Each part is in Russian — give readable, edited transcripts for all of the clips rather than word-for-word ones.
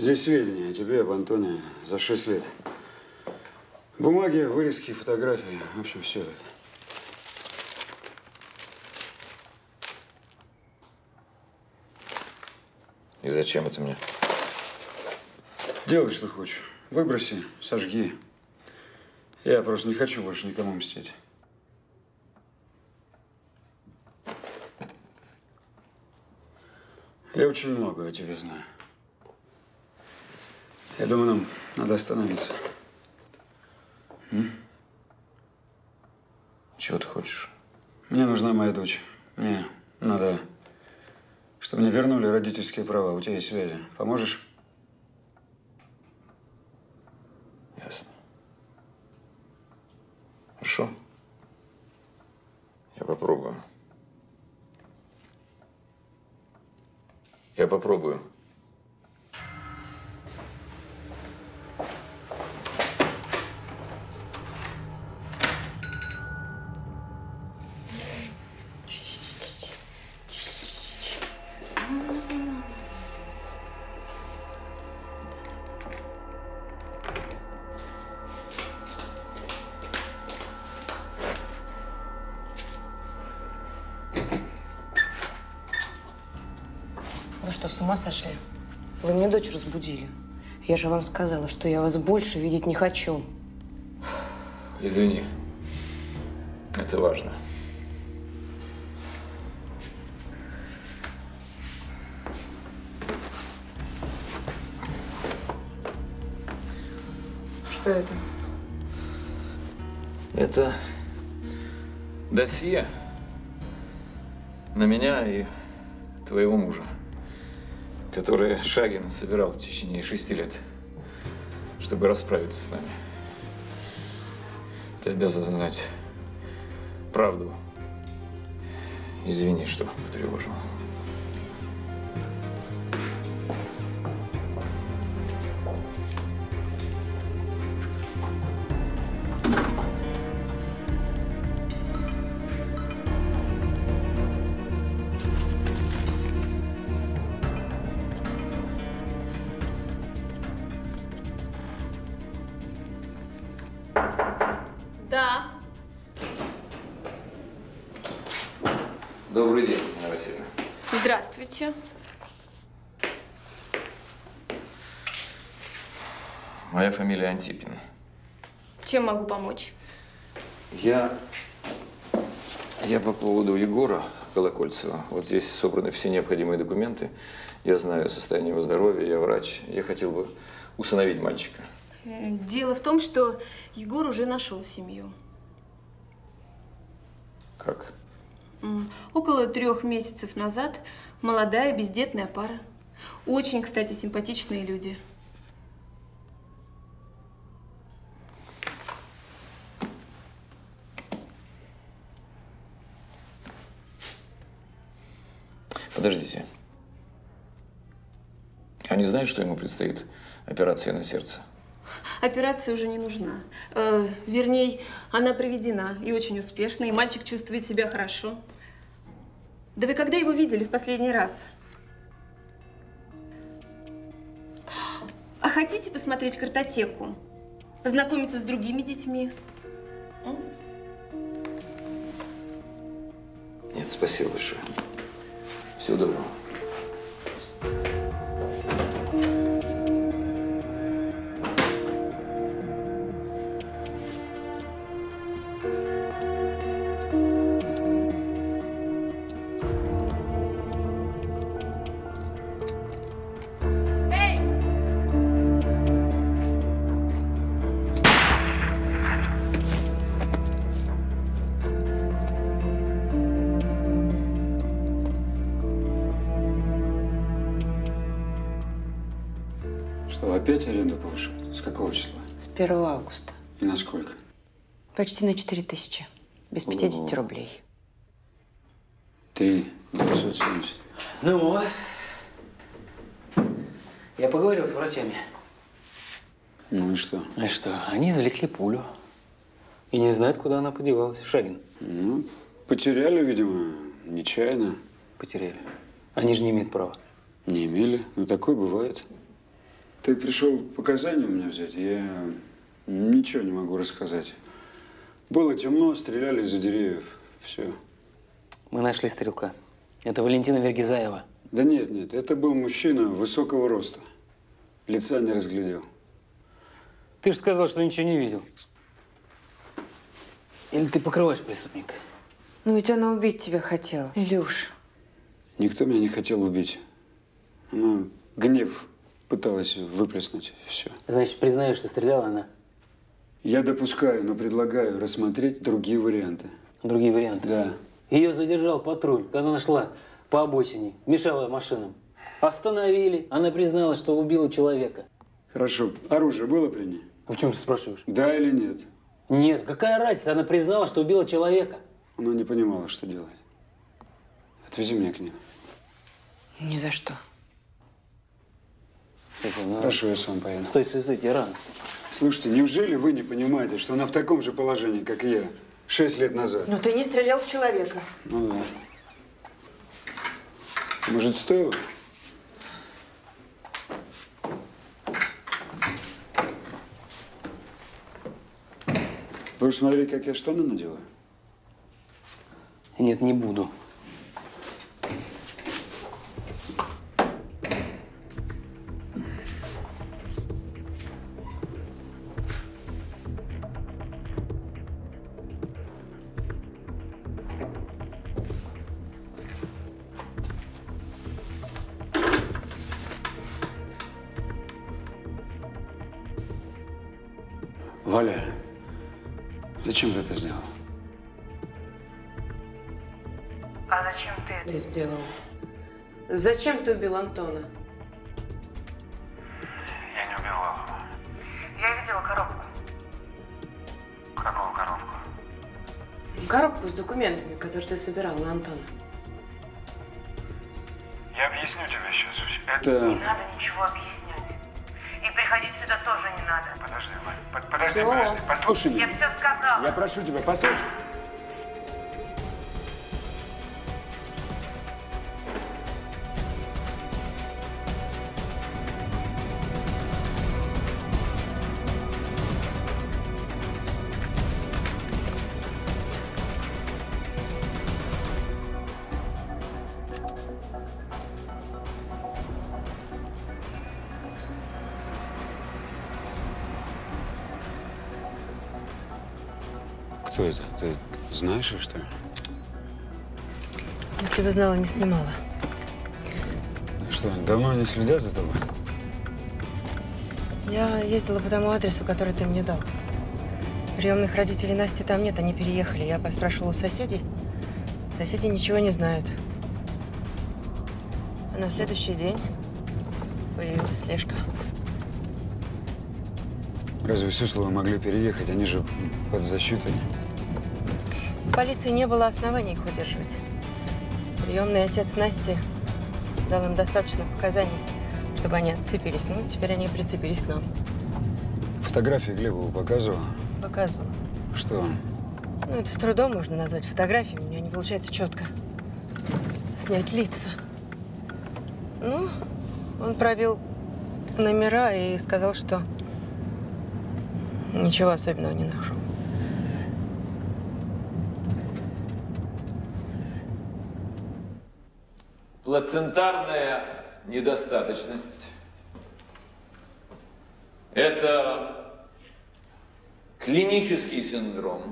Здесь сведения о тебе, об Антоне, за 6 лет. Бумаги, вырезки, фотографии. В общем, все это. И зачем это мне? Делай, что хочешь. Выброси, сожги. Я просто не хочу больше никому мстить. Я очень много о тебе знаю. Я думаю, нам надо остановиться. Чего ты хочешь? Мне нужна моя дочь. Мне надо, чтобы мне вернули родительские права. У тебя есть связи. Поможешь? Ясно. Хорошо. Я попробую. Я попробую. Вы что, с ума сошли? Вы мне дочь разбудили. Я же вам сказала, что я вас больше видеть не хочу. Извини. Это важно. Что это? Это досье на меня и твоего мужа, который Шагин собирал в течение 6 лет, чтобы расправиться с нами. Ты обязан знать правду. Извини, что потревожил. Да. Добрый день, Анна Васильевна. Здравствуйте. Моя фамилия Антипин. Чем могу помочь? Я по поводу Егора Колокольцева. Вот здесь собраны все необходимые документы. Я знаю состояние его здоровья, я врач. Я хотел бы усыновить мальчика. Дело в том, что Егор уже нашел семью. Как? Около 3 месяцев назад молодая бездетная пара. Очень, кстати, симпатичные люди. Подождите. Они знают, что ему предстоит операция на сердце? Операция уже не нужна. Вернее, она проведена и очень успешно, и мальчик чувствует себя хорошо. Да вы когда его видели в последний раз? А хотите посмотреть картотеку? Познакомиться с другими детьми? Нет, спасибо большое. Всего доброго. Что, опять аренду повышают? С какого числа? С 1 августа. И на сколько? Почти на 4000. Без 50 рублей. 3 970. Ну, я поговорил с врачами. Ну и что? И что? Они извлекли пулю. И не знают, куда она подевалась. Шагин. Ну, потеряли, видимо, нечаянно. Потеряли. Они же не имеют права. Не имели. Ну, такое бывает. Ты пришел показания у меня взять? Я ничего не могу рассказать. Было темно, стреляли из-за деревьев. Все. Мы нашли стрелка. Это Валентина Вергизаева. Да нет, это был мужчина высокого роста. Лица не разглядел. Ты же сказал, что ничего не видел. Или ты покрываешь преступника? Ну ведь она убить тебя хотела, Илюш. Никто меня не хотел убить. Она гнев пыталась выплеснуть. Все. Значит, признаешь, что стреляла она? Я допускаю, но предлагаю рассмотреть другие варианты. Другие варианты? Да. Ее задержал патруль, когда она шла по обочине, мешала машинам. Остановили. Она призналась, что убила человека. Хорошо. Оружие было при ней? А в чем ты спрашиваешь? Да или нет? Нет. Какая разница? Она признала, что убила человека. Она не понимала, что делать. Отвези меня к ней. Ни за что. Слушай, ну… Хорошо, я сам поеду. Стой, тебе рано. Слушайте, неужели вы не понимаете, что она в таком же положении, как и я, 6 лет назад? Но ты не стрелял в человека. Ну да. Может, стоило? Будешь смотреть, как я штаны надеваю? Нет, не буду. Валя, зачем ты это сделал? А зачем ты это сделал? Зачем ты убил Антона? Я не убивал его. Я видела коробку. Какую коробку? Коробку с документами, которые ты собирал на Антона. Я объясню тебе сейчас. Это… Не надо ничего объяснять. И приходить сюда тоже не надо. Подожди, Валь. Подожди, Всё. Послушай Я меня. все сказала. Я прошу тебя, послушай. Кто это? Ты знаешь их, что ли? Если бы знала, не снимала. Что, давно они следят за тобой? Я ездила по тому адресу, который ты мне дал. Приемных родителей Насти там нет, они переехали. Я поспрашивала у соседей. Соседи ничего не знают. А на следующий день появилась слежка. Разве Сусловы могли переехать? Они же под защитой. У полиции не было оснований их удерживать. Приемный отец Насти дал им достаточно показаний, чтобы они отцепились. Ну, теперь они прицепились к нам. Фотографии Глебову показывал? Показывала. Что? Ну, это с трудом можно назвать фотографией. У меня не получается четко снять лица. Ну, он пробил номера и сказал, что ничего особенного не нашел. Плацентарная недостаточность – это клинический синдром,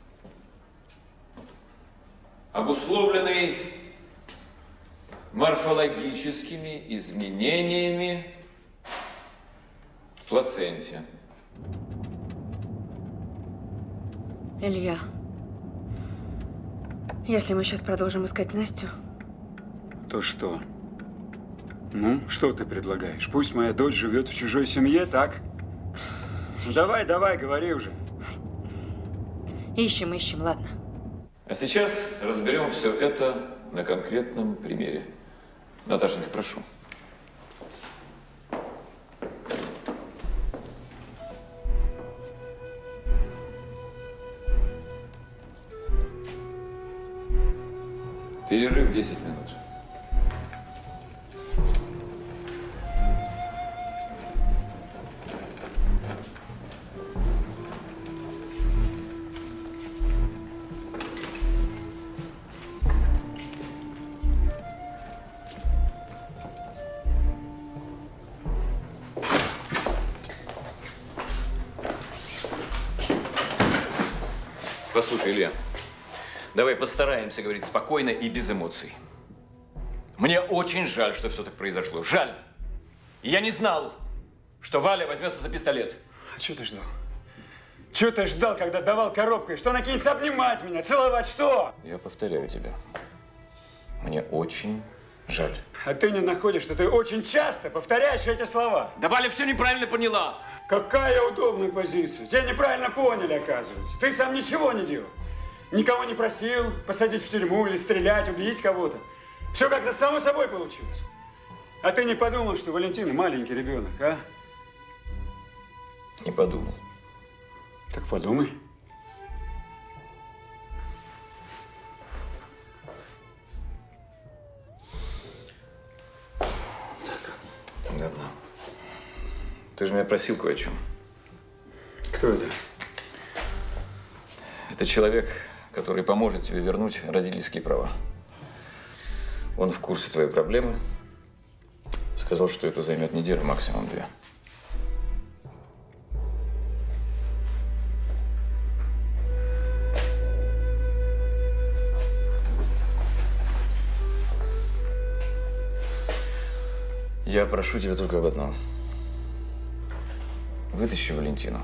обусловленный морфологическими изменениями в плаценте. Илья, если мы сейчас продолжим искать Настю… То что? Ну, что ты предлагаешь? Пусть моя дочь живет в чужой семье, так? Ну, давай, говори уже. Ищем, ладно. А сейчас разберем все это на конкретном примере. Наташенька, прошу. Перерыв 10 минут. Послушай, Илья, давай постараемся говорить спокойно и без эмоций. Мне очень жаль, что все так произошло. Жаль. Я не знал, что Валя возьмется за пистолет. А что ты ждал? Чего ты ждал, когда давал коробкой? Что она кинется обнимать меня, целовать, что? Я повторяю тебе. Мне очень жаль. А ты не находишь, что ты очень часто повторяешь эти слова. Да Валя все неправильно поняла. Какая удобная позиция. Тебя неправильно поняли, оказывается. Ты сам ничего не делал. Никого не просил посадить в тюрьму или стрелять, убить кого-то. Все как-то само собой получилось. А ты не подумал, что Валентина маленький ребенок, а? Не подумал. Так подумай. Ладно. Ты же меня просил кое о чем. Кто это? Это человек, который поможет тебе вернуть родительские права. Он в курсе твоей проблемы. Сказал, что это займет неделю, максимум 2. Я прошу тебя только об одном. Вытащи Валентину.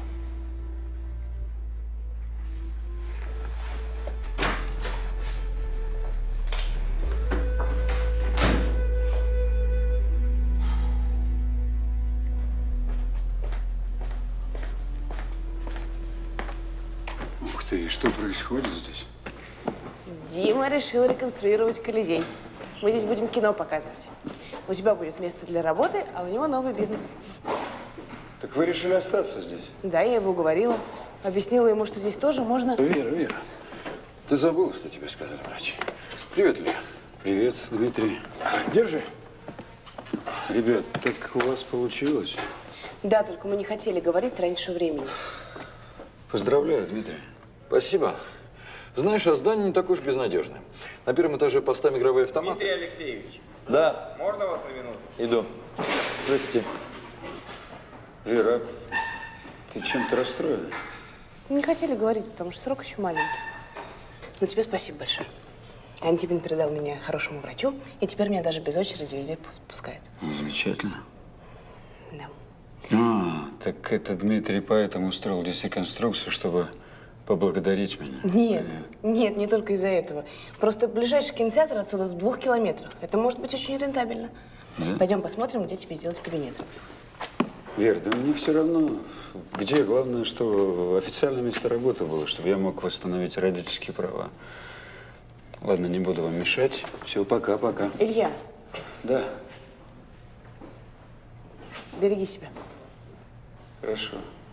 Ух ты, что происходит здесь? Дима решил реконструировать Колизей. Мы здесь будем кино показывать. У тебя будет место для работы, а у него новый бизнес. Так вы решили остаться здесь? Да, я его уговорила. Объяснила ему, что здесь тоже можно… Вера, ты забыла, что тебе сказали врачи. Привет, Лера. Привет, Дмитрий. Держи. Ребят, так у вас получилось? Да, только мы не хотели говорить раньше времени. Поздравляю, Дмитрий. Спасибо. Знаешь, а здание не такое уж безнадежное. На первом этаже поставим игровые автоматы. Дмитрий Алексеевич. Да. Можно вас на минуту? Иду. Здравствуйте. Вера, ты чем-то расстроена? Не хотели говорить, потому что срок еще маленький. Но тебе спасибо большое. Антипин передал меня хорошему врачу, и теперь меня даже без очереди везде пускают. Замечательно. Да. А, так это Дмитрий поэтому устроил здесь реконструкцию, чтобы поблагодарить меня? Нет, нет, не только из-за этого. Просто ближайший кинотеатр отсюда в 2 километрах. Это может быть очень рентабельно. Да? Пойдем посмотрим, где тебе сделать кабинет. Вер, да мне все равно, где. Главное, что официальное место работы было, чтобы я мог восстановить родительские права. Ладно, не буду вам мешать. Все, пока-пока. Илья. Да. Береги себя. Хорошо.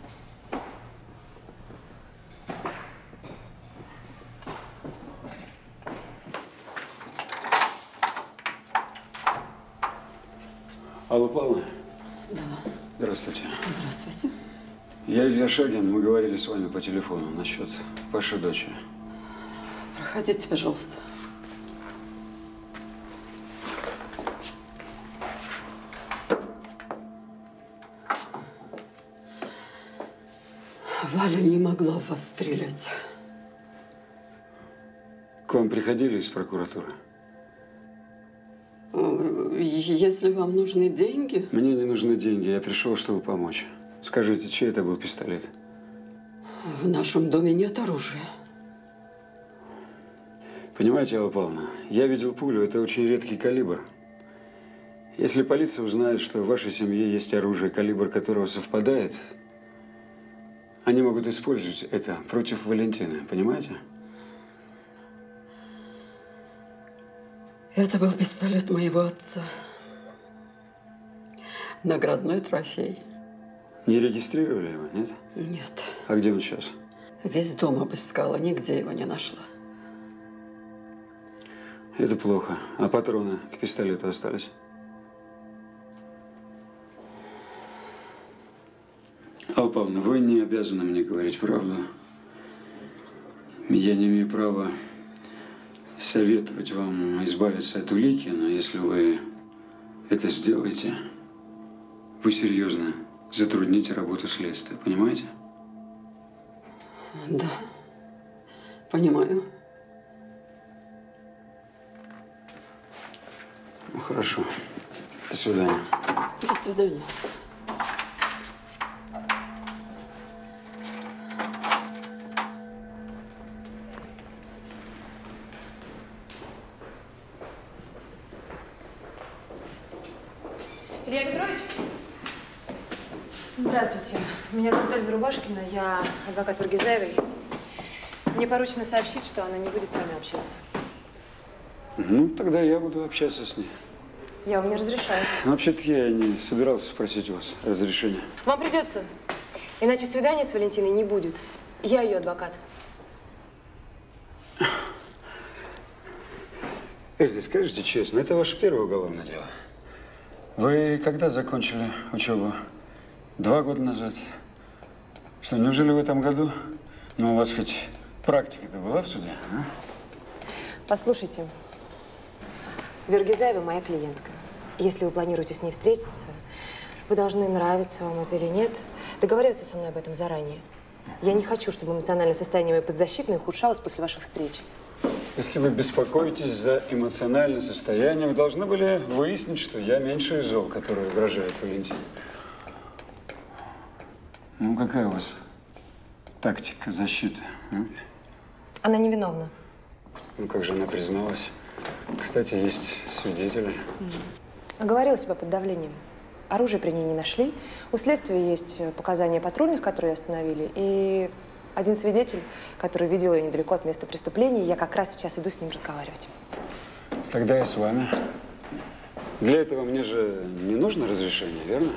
Алла Павловна? Да. Здравствуйте. Здравствуйте. Я Илья Шагин. Мы говорили с вами по телефону насчет вашей дочери. Проходите, пожалуйста. Валя не могла в вас стрелять. К вам приходили из прокуратуры? Если вам нужны деньги… Мне не нужны деньги. Я пришел, чтобы помочь. Скажите, чей это был пистолет? В нашем доме нет оружия. Понимаете, Алла Павловна, я видел пулю. Это очень редкий калибр. Если полиция узнает, что в вашей семье есть оружие, калибр которого совпадает, они могут использовать это против Валентины. Понимаете? Это был пистолет моего отца. Наградной трофей. Не регистрировали его, нет? Нет. А где он сейчас? Весь дом обыскала, нигде его не нашла. Это плохо. А патроны к пистолету остались? Алла Павловна, вы не обязаны мне говорить правду. Я не имею права советовать вам избавиться от улики, но если вы это сделаете, вы серьезно затрудните работу следствия. Понимаете? Да. Понимаю. Ну, хорошо. До свидания. До свидания. Илья Петрович? Здравствуйте. Меня зовут Ольга Рубашкина. Я адвокат Вергизаевой. Мне поручено сообщить, что она не будет с вами общаться. Ну, тогда я буду общаться с ней. Я вам не разрешаю. Вообще-то я не собирался просить у вас разрешения. Вам придется. Иначе свидания с Валентиной не будет. Я ее адвокат. Эльза, скажите честно, это ваше первое уголовное дело? Вы когда закончили учебу? 2 года назад. Что, неужели в этом году? Ну, у вас хоть практика-то была в суде, а? Послушайте, Вергизаева моя клиентка. Если вы планируете с ней встретиться, вы должны, нравиться вам это или нет, договариваться со мной об этом заранее. Я не хочу, чтобы эмоциональное состояние моей подзащитной ухудшалось после ваших встреч. Если вы беспокоитесь за эмоциональное состояние, вы должны были выяснить, что я меньше из зол, которые угрожают Валентине. Ну, какая у вас тактика защиты? А? Она невиновна. Ну, как же она призналась? Кстати, есть свидетели. Оговорила себя под давлением. Оружие при ней не нашли. У следствия есть показания патрульных, которые остановили, и один свидетель, который видел ее недалеко от места преступления. Я как раз сейчас иду с ним разговаривать. Тогда я с вами. Для этого мне же не нужно разрешение, верно?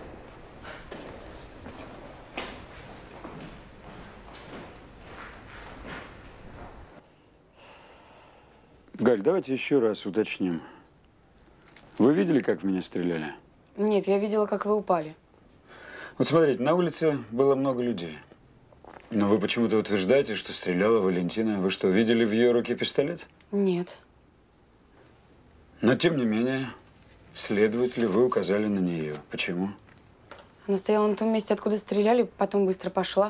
Галь, давайте еще раз уточним. Вы видели, как в меня стреляли? Нет, я видела, как вы упали. Вот смотрите, на улице было много людей. Но вы почему-то утверждаете, что стреляла Валентина. Вы что, видели в ее руке пистолет? Нет. Но, тем не менее, следователи, вы указали на нее. Почему? Она стояла на том месте, откуда стреляли, потом быстро пошла.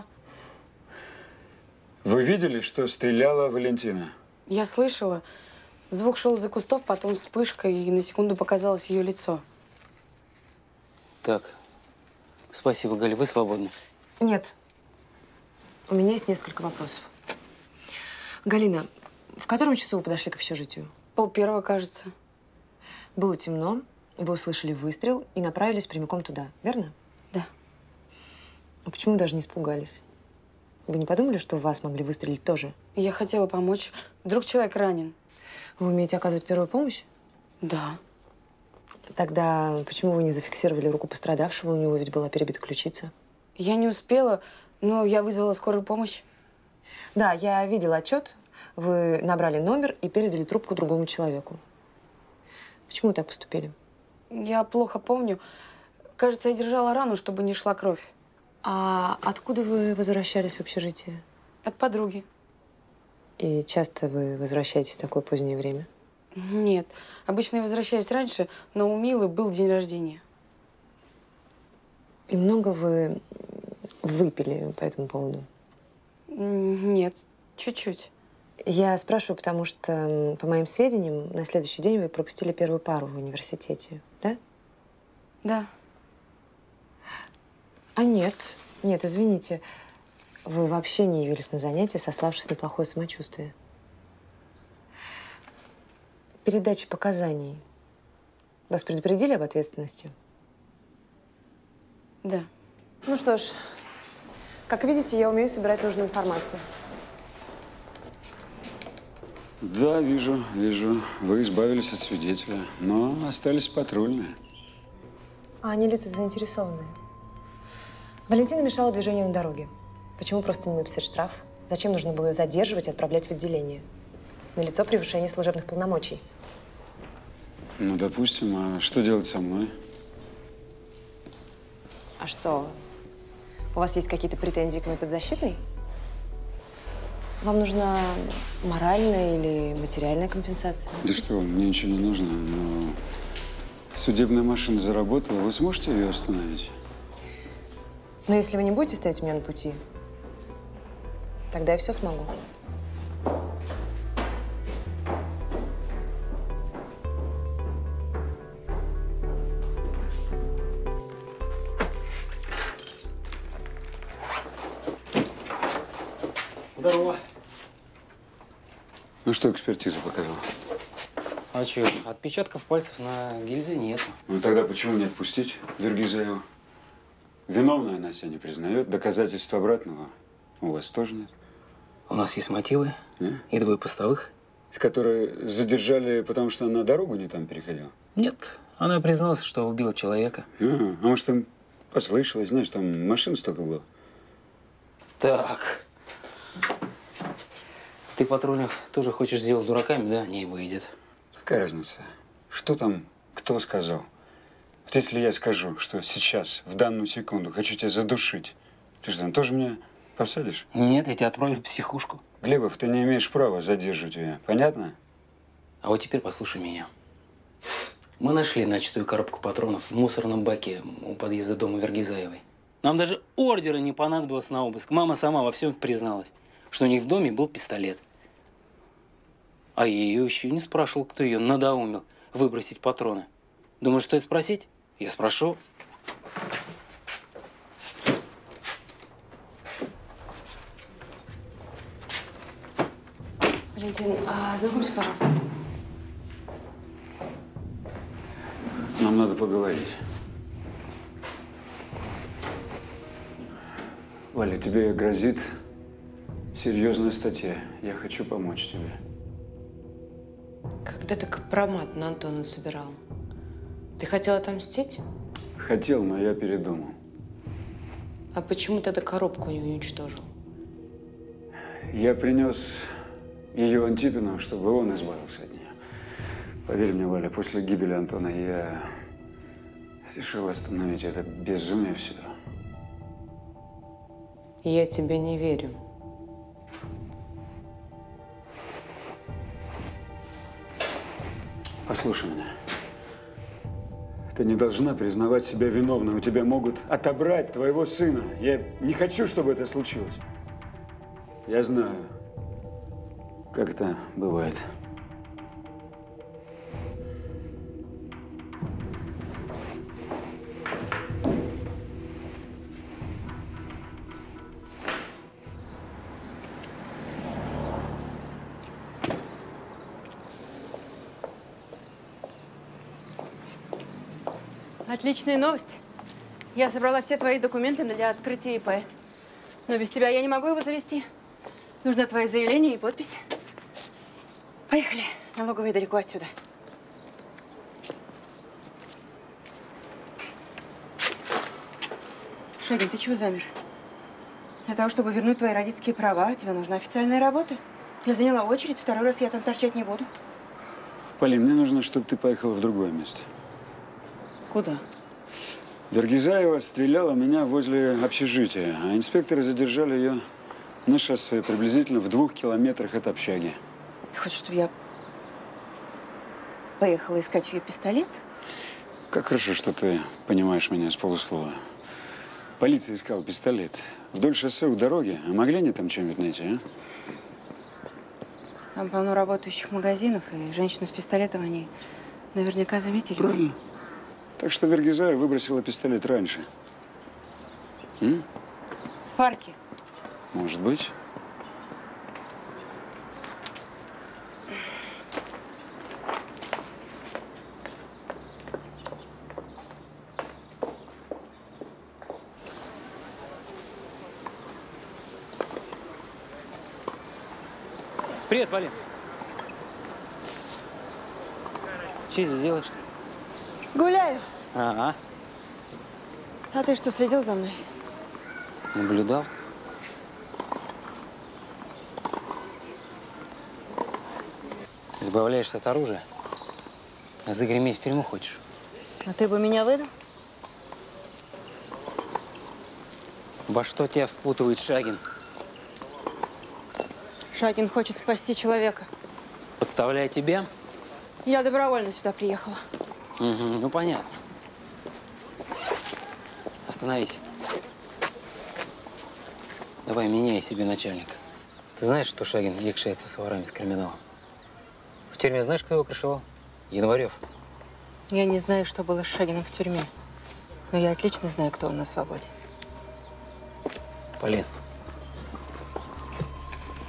Вы видели, что стреляла Валентина? Я слышала. Звук шел из-за кустов, потом вспышка, и на секунду показалось ее лицо. Так, спасибо, Галя, вы свободны. Нет. У меня есть несколько вопросов. Галина, в котором часу вы подошли к общежитию? 12:30, кажется. Было темно, вы услышали выстрел и направились прямиком туда, верно? Да. А почему вы даже не испугались? Вы не подумали, что в вас могли выстрелить тоже? Я хотела помочь. Вдруг человек ранен. Вы умеете оказывать первую помощь? Да. Тогда почему вы не зафиксировали руку пострадавшего? У него ведь была перебита ключица. Я не успела, но я вызвала скорую помощь. Да, я видела отчет. Вы набрали номер и передали трубку другому человеку. Почему вы так поступили? Я плохо помню. Кажется, я держала рану, чтобы не шла кровь. А откуда вы возвращались в общежитие? От подруги. И часто вы возвращаетесь в такое позднее время? Нет. Обычно я возвращаюсь раньше, но у Милы был день рождения. И много вы выпили по этому поводу? Нет, чуть-чуть. Я спрашиваю, потому что, по моим сведениям, на следующий день вы пропустили первую пару в университете, да? Да. А нет, извините. Вы вообще не явились на занятия, сославшись на плохое самочувствие. Передача показаний. Вас предупредили об ответственности? Да. Ну что ж, как видите, я умею собирать нужную информацию. Да, вижу. Вы избавились от свидетеля, но остались патрульные. А они лица заинтересованные. Валентина мешала движению на дороге. Почему просто не выписать штраф? Зачем нужно было ее задерживать и отправлять в отделение? Налицо превышение служебных полномочий. Ну, допустим, а что делать со мной? А что, у вас есть какие-то претензии к моей подзащитной? Вам нужна моральная или материальная компенсация? Да что, мне ничего не нужно, но судебная машина заработала, вы сможете ее остановить? Но если вы не будете стоять у меня на пути, тогда я все смогу. Здорово. Ну что экспертиза показала? А что, отпечатков пальцев на гильзе нет. Ну тогда почему не отпустить Вергизаеву? Виновной она себя не признает, доказательств обратного у вас тоже нет. У нас есть мотивы и 2 постовых. Которые задержали, потому что она дорогу не там переходила? Нет, она призналась, что убила человека. А может, им послышалось, знаешь, там машин столько было. Так. Ты, Патрульных, тоже хочешь сделать дураками, да? Не выйдет. Какая разница? Что там, кто сказал? Вот если я скажу, что сейчас, в данную секунду, хочу тебя задушить, ты что, тоже меня посадишь? Нет, я тебя отправлю в психушку. Глебов, ты не имеешь права задерживать меня. Понятно? А вот теперь послушай меня. Мы нашли начатую коробку патронов в мусорном баке у подъезда дома Вергизаевой. Нам даже ордера не понадобилось на обыск. Мама сама во всем призналась, что у них в доме был пистолет. А я ее еще не спрашивал, кто ее надоумил выбросить патроны. Думаешь, что спросить? Я спрошу. Валентин, знакомься, пожалуйста. Нам надо поговорить. Валя, тебе грозит серьезная статья. Я хочу помочь тебе. Когда ты компромат на Антона собирал, ты хотел отомстить? Хотел, но я передумал. А почему тогда коробку не уничтожил? Я принес ее Антипину, чтобы он избавился от нее. Поверь мне, Валя, после гибели Антона я решил остановить это безумие все. Я тебе не верю. Послушай меня. Ты не должна признавать себя виновной. У тебя могут отобрать твоего сына. Я не хочу, чтобы это случилось. Я знаю, как это бывает. Отличная новость. Я собрала все твои документы для открытия ИП. Но без тебя я не могу его завести. Нужно твое заявление и подпись. Поехали. Налоговая далеко отсюда. Шагин, ты чего замер? Для того, чтобы вернуть твои родительские права, тебе нужна официальная работа. Я заняла очередь, 2-й раз я там торчать не буду. Полин, мне нужно, чтобы ты поехала в другое место. Куда? Вергизаева стреляла меня возле общежития, а инспекторы задержали ее на шоссе, приблизительно в 2 километрах от общаги. Ты хочешь, чтобы я поехала искать ее пистолет? Как хорошо, что ты понимаешь меня с полуслова. Полиция искала пистолет. Вдоль шоссе у дороги. А могли они там что-нибудь найти, а? Там полно работающих магазинов, и женщину с пистолетом они наверняка заметили. Правильно. Так что Вергизаева выбросила пистолет раньше. В парке. Может быть. Привет, Полин. Что здесь делаешь? Гуляю. Ага. А ты что, следил за мной? Наблюдал. Избавляешься от оружия, а загреметь в тюрьму хочешь. А ты бы меня выдал? Во что тебя впутывает Шагин? Шагин хочет спасти человека. Подставляя тебя? Я добровольно сюда приехала. Угу, ну понятно. Остановись. Давай, меняй себе начальника. Ты знаешь, что Шагин якшается с ворами, с криминалом? В тюрьме знаешь, кто его крышевал? Январев. Я не знаю, что было с Шагиным в тюрьме. Но я отлично знаю, кто он на свободе. Полин.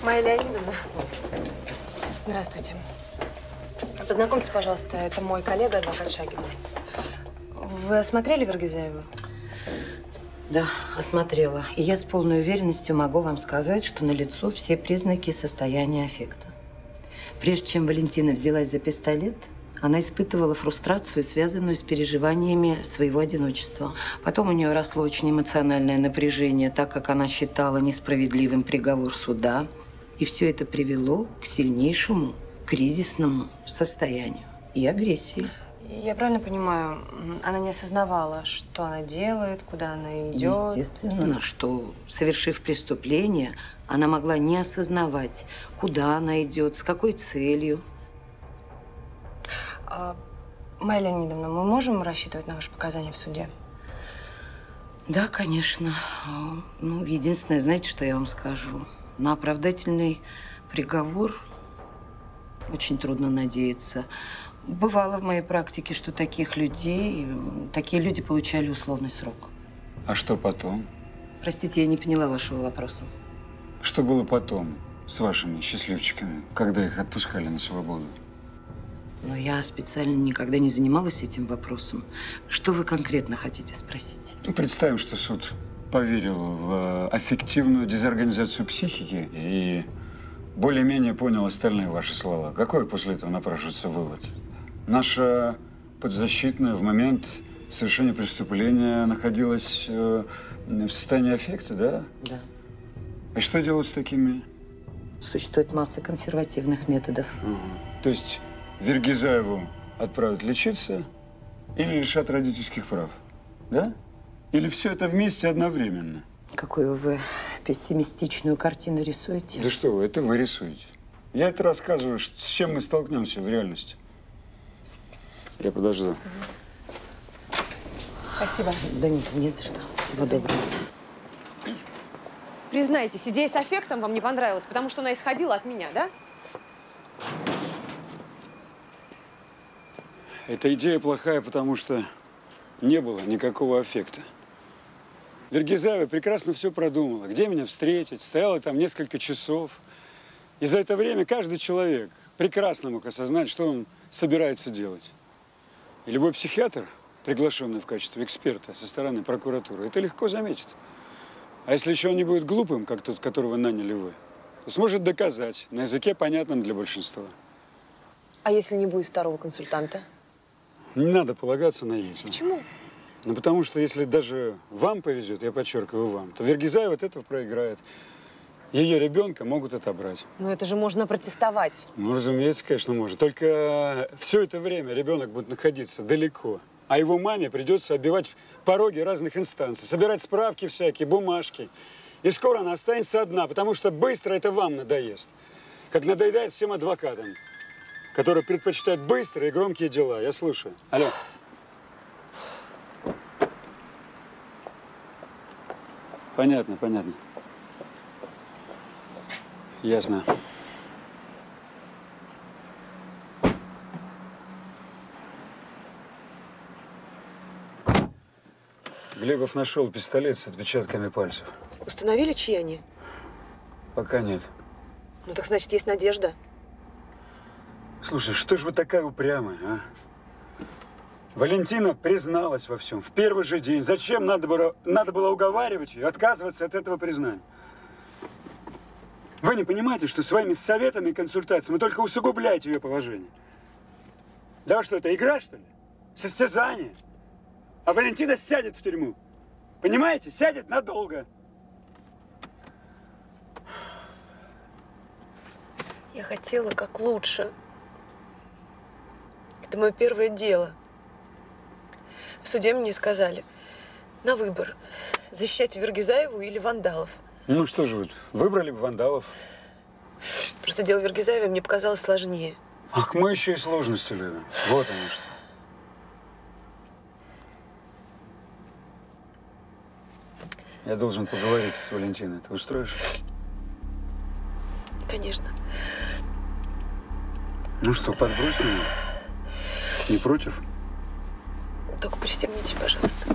Майя Леонидовна. Здравствуйте. Познакомьтесь, пожалуйста, это мой коллега, адвокат Шагина. Вы осмотрели Вергизаеву? Да, осмотрела. И я с полной уверенностью могу вам сказать, что налицо все признаки состояния аффекта. Прежде чем Валентина взялась за пистолет, она испытывала фрустрацию, связанную с переживаниями своего одиночества. Потом у нее росло очень эмоциональное напряжение, так как она считала несправедливым приговор суда. И все это привело к сильнейшему кризисному состоянию и агрессии. Я правильно понимаю, она не осознавала, что она делает, куда она идет? Естественно, что, совершив преступление, она могла не осознавать, куда она идет, с какой целью. Майя Леонидовна, мы можем рассчитывать на ваши показания в суде? Да, конечно. Ну, единственное, знаете, что я вам скажу? На оправдательный приговор очень трудно надеяться. Бывало в моей практике, что такие люди получали условный срок. А что потом? Простите, я не поняла вашего вопроса. Что было потом с вашими счастливчиками, когда их отпускали на свободу? Но я специально никогда не занималась этим вопросом. Что вы конкретно хотите спросить? Ну, представим, что суд поверил в аффективную дезорганизацию психики и более-менее понял остальные ваши слова. Какой после этого напрашивается вывод? Наша подзащитная в момент совершения преступления находилась в состоянии аффекта, да? Да. И что делать с такими? Существует масса консервативных методов. То есть Вергизаеву отправят лечиться или лишат родительских прав, да? Или все это вместе одновременно? Какую вы пессимистичную картину рисуете? Да что вы, это вы рисуете. Я это рассказываю, с чем мы столкнемся в реальности. Я подожду. Спасибо. Да нет, не за что. Всего доброго. Признайтесь, идея с аффектом вам не понравилась, потому что она исходила от меня, да? Эта идея плохая, потому что не было никакого аффекта. Вергизаева прекрасно все продумала. Где меня встретить? Стояла там несколько часов. И за это время каждый человек прекрасно мог осознать, что он собирается делать. И любой психиатр, приглашенный в качестве эксперта со стороны прокуратуры, это легко заметит. А если еще он не будет глупым, как тот, которого наняли вы, то сможет доказать на языке, понятном для большинства. А если не будет второго консультанта? Не надо полагаться на Есю. Почему? Ну, потому что если даже вам повезет, я подчеркиваю вам, то Вергизаева от этого проиграет. Ее ребенка могут отобрать. Ну, это же можно протестовать. Ну, разумеется, конечно, может. Только все это время ребенок будет находиться далеко. А его маме придется оббивать пороги разных инстанций, собирать справки всякие, бумажки. И скоро она останется одна, потому что быстро это вам надоест. Как надоедает всем адвокатам, которые предпочитают быстрые и громкие дела. Я слушаю. Алло. Понятно, понятно. Ясно. Глебов нашел пистолет с отпечатками пальцев. Установили, чьи они? Пока нет. Ну, так значит, есть надежда. Слушай, что ж вы такая упрямая, а? Валентина призналась во всем в первый же день. Зачем надо было уговаривать ее, отказываться от этого признания? Вы не понимаете, что своими советами и консультациями вы только усугубляете ее положение? Да что, это игра, что ли? Состязание? А Валентина сядет в тюрьму. Понимаете? Сядет надолго. Я хотела как лучше. Это мое первое дело. В суде мне сказали, на выбор, защищать Вергизаеву или вандалов. Ну что же вы, выбрали бы вандалов. Просто дело Вергизаевой мне показалось сложнее. Ах, мы еще и сложности любим. Вот оно что. Я должен поговорить с Валентиной. Ты устроишь? Конечно. Ну что, подбрось меня? Не против? Только пристегните, пожалуйста.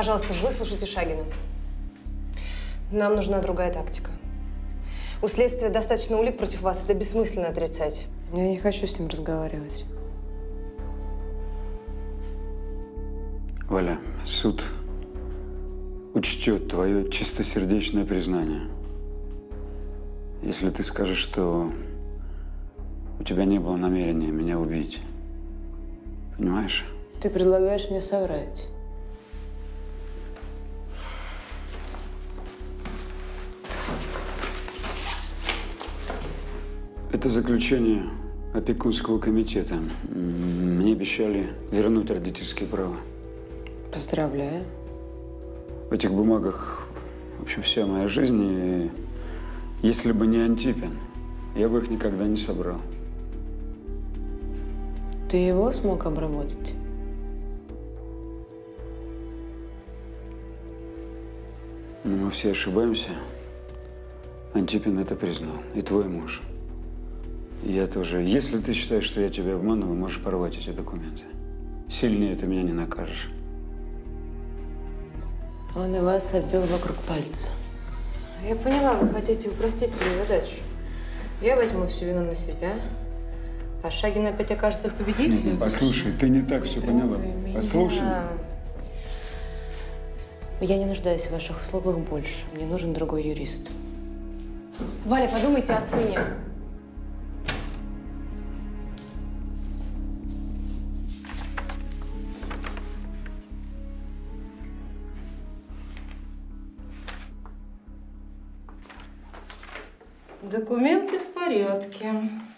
пожалуйста, выслушайте Шагина. Нам нужна другая тактика. У следствия достаточно улик против вас, это бессмысленно отрицать. Я не хочу с ним разговаривать. Валя, суд учтет твое чистосердечное признание. Если ты скажешь, что у тебя не было намерения меня убить. Понимаешь? Ты предлагаешь мне соврать. Это заключение опекунского комитета. Мне обещали вернуть родительские права. Поздравляю. В этих бумагах, в общем, вся моя жизнь. И если бы не Антипин, я бы их никогда не собрал. Ты его смог обработать? Мы все ошибаемся. Антипин это признал. И твой муж. И я тоже. Если ты считаешь, что я тебя обманываю, можешь порвать эти документы. Сильнее ты меня не накажешь. Он и вас обвел вокруг пальца. Я поняла, вы хотите упростить себе задачу. Я возьму всю вину на себя, а Шагин опять окажется в победителе. Послушай, ты не так все поняла. Послушай. Я не нуждаюсь в ваших услугах больше. Мне нужен другой юрист. Валя, подумайте о сыне. Документы в порядке.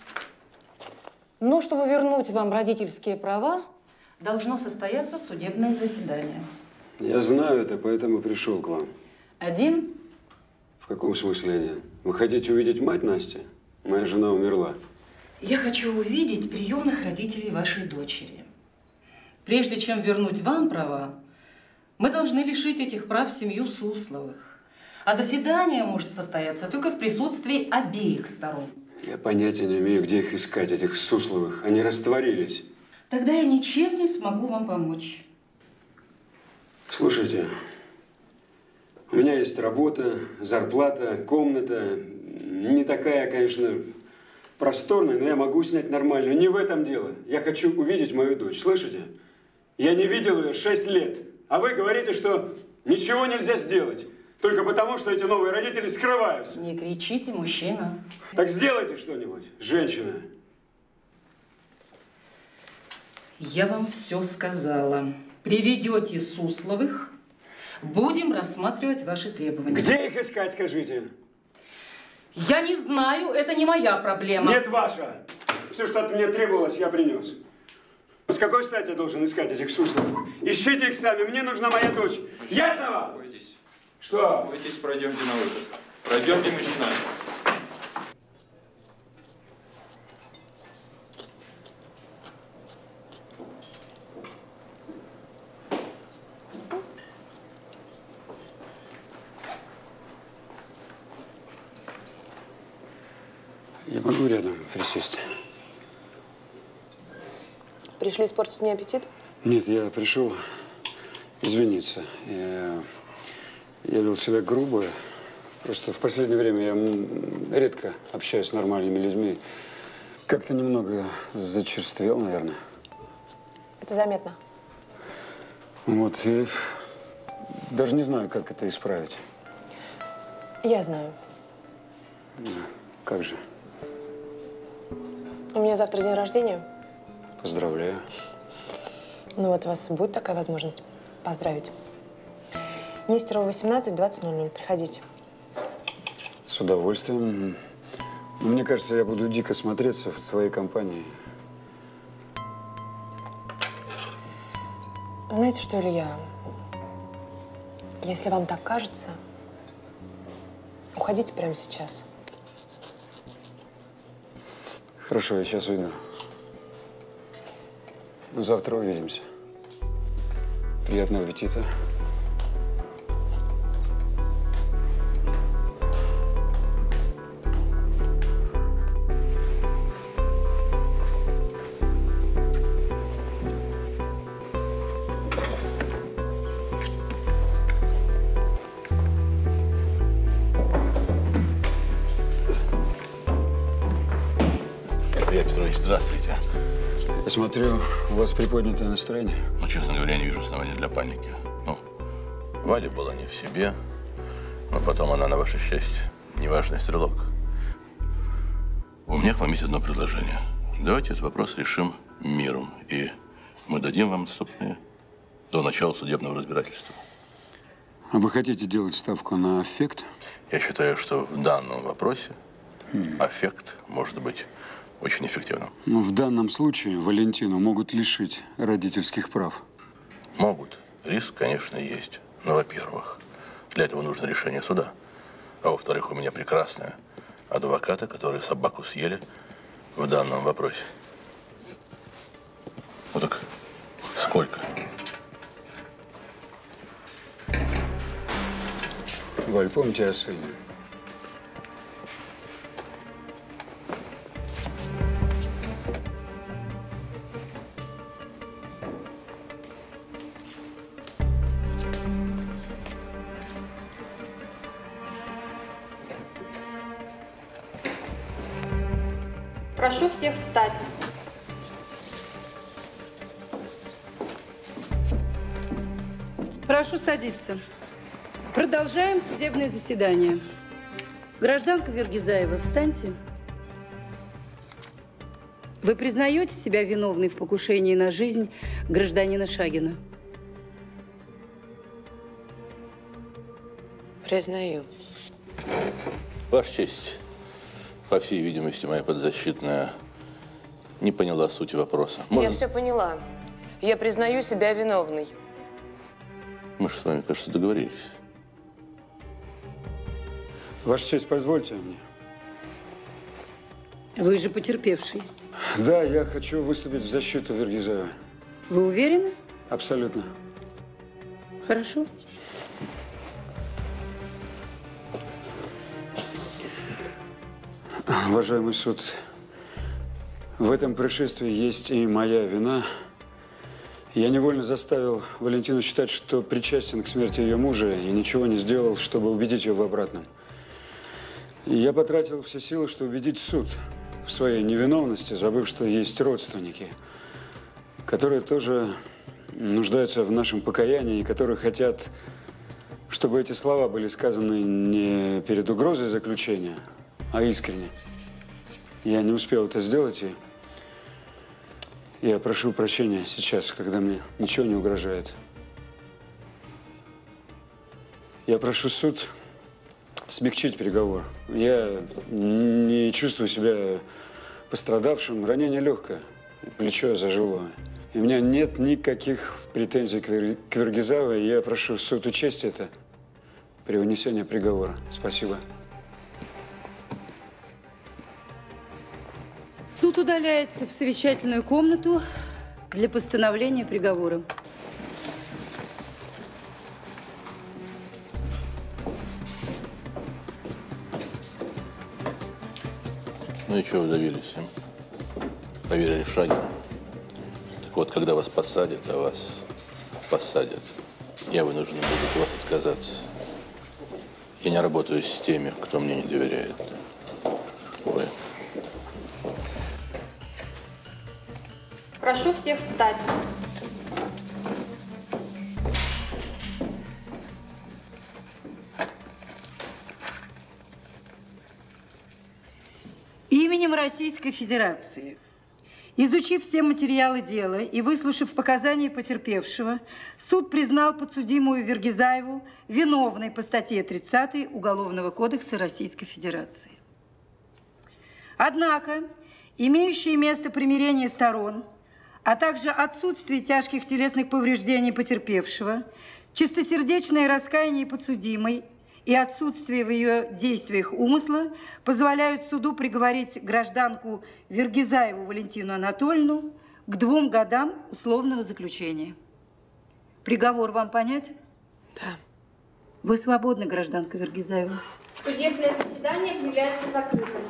Но чтобы вернуть вам родительские права, должно состояться судебное заседание. Я знаю это, поэтому пришел к вам. Один? В каком смысле один? Вы хотите увидеть мать Насти? Моя жена умерла. Я хочу увидеть приемных родителей вашей дочери. Прежде чем вернуть вам права, мы должны лишить этих прав семью Сусловых. А заседание может состояться только в присутствии обеих сторон. Я понятия не имею, где их искать, этих Сусловых. Они растворились. Тогда я ничем не смогу вам помочь. Слушайте, у меня есть работа, зарплата, комната. Не такая, конечно, просторная, но я могу снять нормальную. Не в этом дело. Я хочу увидеть мою дочь. Слышите? Я не видел ее 6 лет. А вы говорите, что ничего нельзя сделать. Только потому, что эти новые родители скрываются. Не кричите, мужчина. Так сделайте что-нибудь, женщина. Я вам все сказала. Приведете Сусловых, будем рассматривать ваши требования. Где их искать, скажите? Я не знаю, это не моя проблема. Нет, ваша. Все, что от меня требовалось, я принес. С какой стати я должен искать этих Сусловых? Ищите их сами, мне нужна моя дочь. Ясно вам? Бойтесь. Что? Бойтесь, пройдемте на выход. Пройдемте, мужчина. Я могу рядом присесть? Пришли испортить мне аппетит? Нет, я пришел извиниться. Я вел себя грубо. Просто в последнее время я редко общаюсь с нормальными людьми. Как-то немного зачерствел, наверное. Это заметно. Вот, и даже не знаю, как это исправить. Я знаю. Как же? У меня завтра день рождения. Поздравляю. Ну вот у вас будет такая возможность поздравить. Нестерова, 18, 20:00. Приходите. С удовольствием. Мне кажется, я буду дико смотреться в твоей компании. Знаете что, Илья? Если вам так кажется, уходите прямо сейчас. Хорошо, я сейчас уйду. Завтра увидимся. Приятного аппетита. Иванович, здравствуйте. Я смотрю, у вас приподнятое настроение. Ну, честно говоря, не вижу оснований для паники. Ну, Валя была не в себе, но потом она, на ваше счастье, неважный стрелок. У меня к вам есть одно предложение. Давайте этот вопрос решим миром, и мы дадим вам отступные до начала судебного разбирательства. А вы хотите делать ставку на аффект? Я считаю, что в данном вопросе аффект может быть очень эффективным. Но в данном случае Валентину могут лишить родительских прав. Могут. Риск, конечно, есть. Но, во-первых, для этого нужно решение суда. А во-вторых, у меня прекрасные адвокаты, которые собаку съели в данном вопросе. Ну так сколько? Валь, помните о сыне? Прошу всех встать. Прошу садиться. Продолжаем судебное заседание. Гражданка Вергизаева, встаньте. Вы признаете себя виновной в покушении на жизнь гражданина Шагина? Признаю. Ваша честь, по всей видимости, моя подзащитная не поняла сути вопроса. Я все поняла. Я признаю себя виновной. Мы же с вами, кажется, договорились. Ваша честь, позвольте мне. Вы же потерпевший. Да, я хочу выступить в защиту Вергизаева. Вы уверены? Абсолютно. Хорошо. Уважаемый суд, в этом происшествии есть и моя вина. Я невольно заставил Валентину считать, что причастен к смерти ее мужа и ничего не сделал, чтобы убедить ее в обратном. И я потратил все силы, чтобы убедить суд в своей невиновности, забыв, что есть родственники, которые тоже нуждаются в нашем покаянии и которые хотят, чтобы эти слова были сказаны не перед угрозой заключения, а искренне. Я не успел это сделать, и я прошу прощения сейчас, когда мне ничего не угрожает. Я прошу суд смягчить приговор. Я не чувствую себя пострадавшим. Ранение легкое, плечо зажило. И у меня нет никаких претензий к Вергизаеву. Я прошу суд учесть это при вынесении приговора. Спасибо. Суд удаляется в совещательную комнату для постановления приговора. Ну и чего вы добились? Поверили Шагину. Так вот, когда вас посадят, а вас посадят, я вынужден буду от вас отказаться. Я не работаю с теми, кто мне не доверяет. Ой. Прошу всех встать. Именем Российской Федерации, изучив все материалы дела и выслушав показания потерпевшего, суд признал подсудимую Вергизаеву виновной по статье 30 Уголовного кодекса Российской Федерации. Однако, имеющие место примирение сторон, а также отсутствие тяжких телесных повреждений потерпевшего, чистосердечное раскаяние подсудимой и отсутствие в ее действиях умысла позволяют суду приговорить гражданку Вергизаеву Валентину Анатольевну к 2 годам условного заключения. Приговор вам понятен? Да. Вы свободны, гражданка Вергизаева. Судебное заседание объявляется закрытым.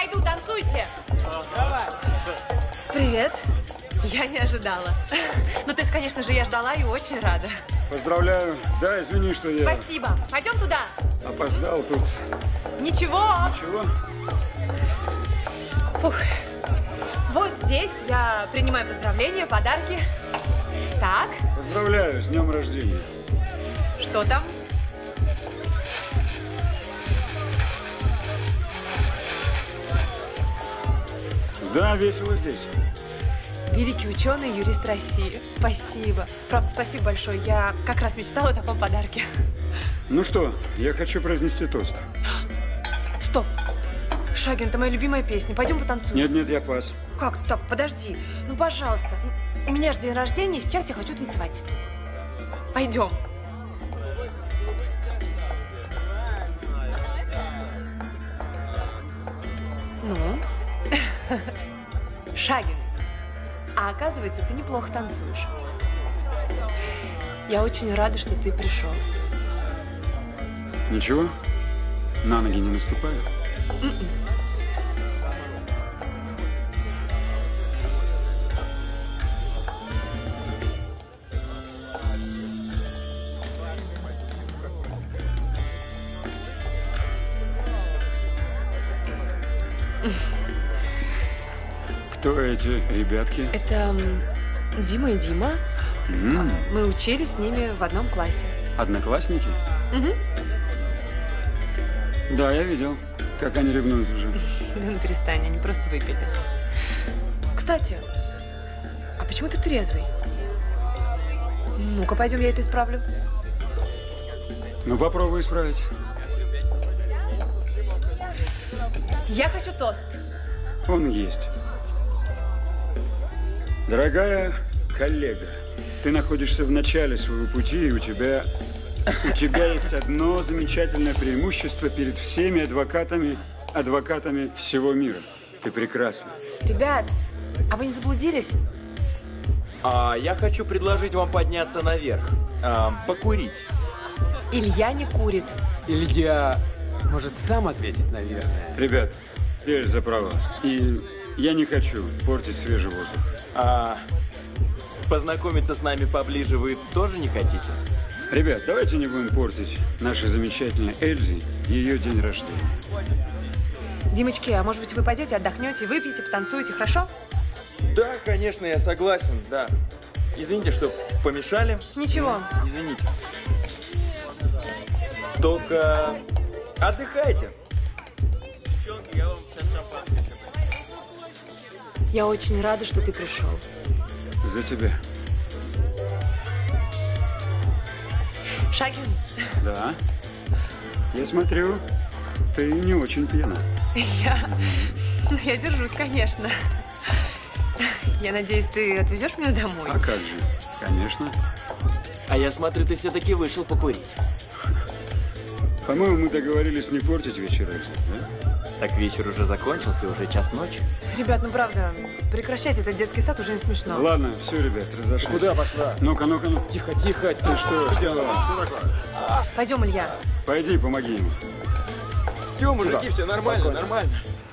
пойду, танцуйте. Давай. Привет. Я не ожидала. Ну, то есть, конечно же, я ждала и очень рада. Поздравляю. Да, извини, что я Спасибо. Пойдем туда. опоздал тут. Ничего. Ничего. Фух. Вот здесь я принимаю поздравления, подарки. Так, Поздравляю с днем рождения. что там? Да, весело здесь. Великий ученый, юрист России. Спасибо. Правда, спасибо большое. Я как раз мечтала о таком подарке. Ну что, я хочу произнести тост. Стоп. Шагин, это моя любимая песня. Пойдем потанцуем. Нет, я пас. Как так? Подожди. Ну, пожалуйста. У меня же день рождения, и сейчас я хочу танцевать. Пойдем. Ну? Шагин, а оказывается, ты неплохо танцуешь. Я очень рада, что ты пришел. Ничего? На ноги не наступаю? Кто эти ребятки? Это Дима и Дима. Мы учились с ними в одном классе. Одноклассники? Угу. Да, я видел, как они ревнуют уже. Да ну перестань, они просто выпили. Кстати, а почему ты трезвый? Ну-ка, пойдем, я это исправлю. Ну, попробуй исправить. Я хочу тост. Он есть. Дорогая коллега, ты находишься в начале своего пути, и у тебя есть одно замечательное преимущество перед всеми адвокатами всего мира. Ты прекрасна. Ребят, а вы не заблудились? Я хочу предложить вам подняться наверх, покурить. Илья не курит. Илья может сам ответить, наверное. Ребят, Эльза права. И я не хочу портить свежий воздух. Познакомиться с нами поближе вы тоже не хотите? Ребят, давайте не будем портить нашей замечательной Эльзе ее день рождения. Димочки, а может быть вы пойдете, отдохнете, выпьете, потанцуете, хорошо? Да, конечно, я согласен, да. Извините, что помешали. Ничего. Извините. Только отдыхайте. Девчонки, я вам сейчас шампанское. Я очень рада, что ты пришел. За тебя. Шагин. Да. Я смотрю, ты не очень пьяна. Я держусь, конечно. Я надеюсь, ты отвезешь меня домой? А как же? Конечно. А я смотрю, ты все-таки вышел покурить. По-моему, мы договорились не портить вечер, да? Так вечер уже закончился, уже час ночи. Ребят, ну правда, прекращайте этот детский сад, уже не смешно. Ладно, все, ребят, разошлись. Куда пошла? Ну-ка, ну-ка, ну. Тихо, тихо. Ты что делала? Пойдем, Илья. Пойди, помоги ему. Все, мужики, все нормально, спокойно. Нормально.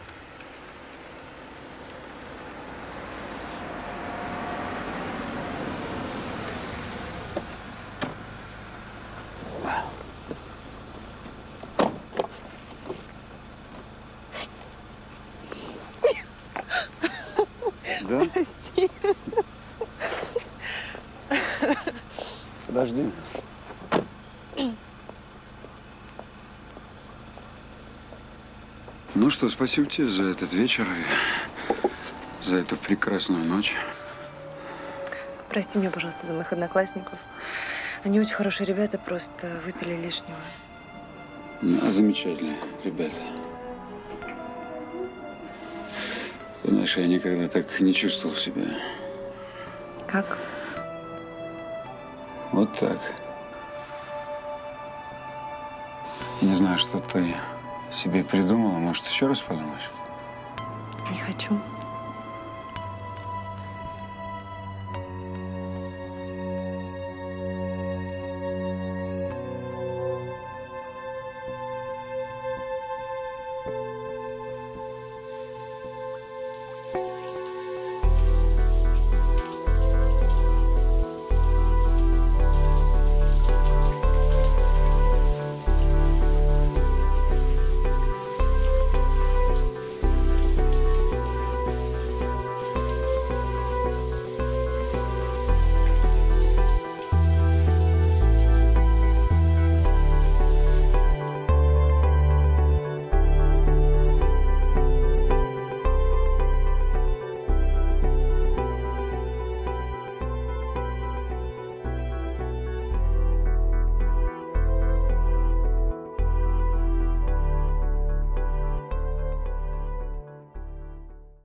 Да? Прости. Подожди. Ну что, спасибо тебе за этот вечер и за эту прекрасную ночь. Прости меня, пожалуйста, за моих одноклассников. Они очень хорошие ребята, просто выпили лишнего. Да, замечательные ребята. Знаешь, я никогда так не чувствовал себя. Как? Вот так. Не знаю, что ты себе придумала. Может, еще раз подумаешь? Не хочу.